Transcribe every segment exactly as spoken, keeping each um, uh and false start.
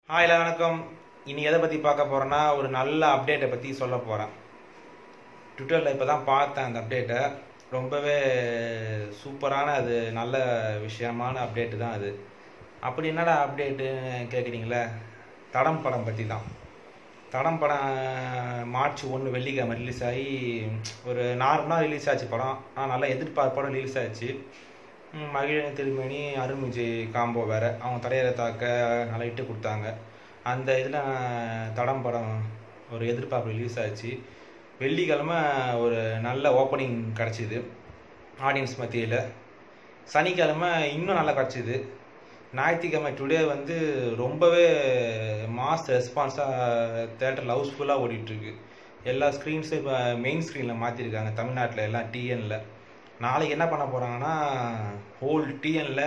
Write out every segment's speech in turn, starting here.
Hi எல்லா வணக்கம். இன்னைக்கு எதை பற்றி பார்க்க போகிறேன்னா, ஒரு நல்ல அப்டேட்டை பற்றி சொல்ல போகிறேன். ட்விட்டரில் இப்போ தான் பார்த்தேன் அந்த அப்டேட்டை. ரொம்பவே சூப்பரான, அது நல்ல விஷயமான அப்டேட்டு தான் அது. அப்படி என்னடா அப்டேட்டுன்னு கேட்குறீங்களே, தடம் படம் பற்றி தான். தடம் படம் மார்ச் ஒன்று வெள்ளிக்கிழமை ரிலீஸ் ஆகி ஒரு நார்மலாக ரிலீஸ் ஆச்சு படம். ஆனால் நல்லா எதிர்பார்ப்போட ரிலீஸ் ஆச்சு. மகிழினி திருமணி அருண் விஜய் காம்போ வேறு, அவங்க தடையரை தாக்க நல்லா இட்டு கொடுத்தாங்க. அந்த இதில் தடம் படம் ஒரு எதிர்பார்ப்பு ரிலீஸ் ஆச்சு. வெள்ளிக்கிழமை ஒரு நல்ல ஓப்பனிங் கிடச்சிது ஆடியன்ஸ் மத்தியில். சனிக்கிழமை இன்னும் நல்லா கிடச்சிது. ஞாயிற்றுக்கிழமை டுடே வந்து ரொம்பவே மாஸ் ரெஸ்பான்ஸாக தேட்டரில் ஹவுஸ்ஃபுல்லாக ஓடிட்டுருக்கு. எல்லா ஸ்க்ரீன்ஸும் இப்போ மெயின் ஸ்க்ரீனில் மாற்றிருக்காங்க தமிழ்நாட்டில் எல்லாம் டிஎனில். நாளைக்கு என்ன பண்ண போகிறாங்கன்னா, ஹோல் டிஎனில்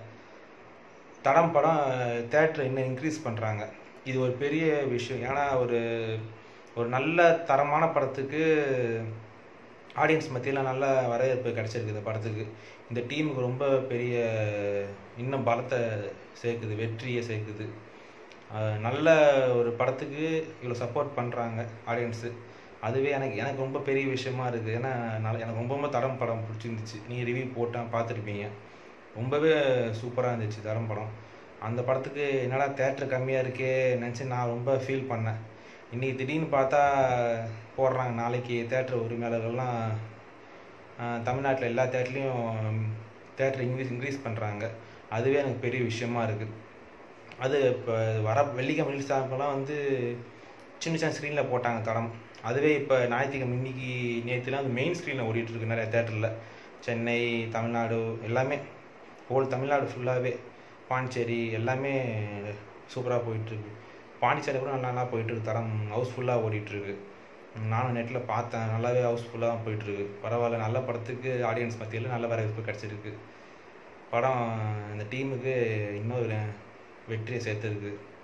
தடம் படம் தேட்டர் இன்னும் இன்க்ரீஸ் பண்ணுறாங்க. இது ஒரு பெரிய விஷயம். ஏன்னா ஒரு ஒரு நல்ல தரமான படத்துக்கு ஆடியன்ஸ் மத்தியில் நல்ல வரவேற்பு கிடச்சிருக்கு. இந்த படத்துக்கு இந்த டீமுக்கு ரொம்ப பெரிய இன்னும் பலத்தை சேர்க்குது, வெற்றியை சேர்க்குது. நல்ல ஒரு படத்துக்கு இவ்வளோ சப்போர்ட் பண்ணுறாங்க ஆடியன்ஸு. அதுவே எனக்கு எனக்கு ரொம்ப பெரிய விஷயமா இருக்குது. ஏன்னா நான் எனக்கு ரொம்ப ரொம்ப தடம் படம் பிடிச்சிருந்துச்சு. நீங்கள் ரிவ்யூ போட்டால் பார்த்துருப்பீங்க. ரொம்பவே சூப்பராக இருந்துச்சு தரம் படம். அந்த படத்துக்கு என்னடா தேட்டர் கம்மியாக இருக்கே நினச்சி நான் ரொம்ப ஃபீல் பண்ணேன். இன்றைக்கி திடீர்னு பார்த்தா போடுறாங்க, நாளைக்கு தேட்டர் உரிமையாளர்கள்லாம் தமிழ்நாட்டில் எல்லா தேட்டர்லேயும் தேட்டர் இன்க்ரீஸ் இன்க்ரீஸ் பண்ணுறாங்க. அதுவே எனக்கு பெரிய விஷயமா இருக்குது. அது இப்போ வர வெள்ளிக்கிழமை ரிலீஸ் ஆகலாம் வந்து சின்ன சின்ன ஸ்க்ரீனில் போட்டாங்க தடம். அதுவே இப்போ ஞாயிற்றுக்கிழமை இன்னைக்கு நேற்றுலாம் அது மெயின் ஸ்க்ரீனில் ஓடிட்டுருக்கு நிறைய தேட்டரில். சென்னை, தமிழ்நாடு எல்லாமே, ஹோல் தமிழ்நாடு ஃபுல்லாகவே, பாண்டிச்சேரி எல்லாமே சூப்பராக போயிட்டுருக்கு. பாண்டிச்சேரி கூட நல்லா நல்லா போயிட்டுருக்கு. தரம் ஹவுஸ்ஃபுல்லாக ஓடிட்டுருக்கு. நானும் நெட்டில் பார்த்தேன், நல்லாவே ஹவுஸ்ஃபுல்லாக தான் போயிட்டுருக்கு. பரவாயில்ல, நல்ல படத்துக்கு ஆடியன்ஸ் மத்தியில் நல்ல வரவேற்பு கிடச்சிருக்கு. படம் இந்த டீமுக்கு இன்னொரு வெற்றியை சேர்த்துருக்கு.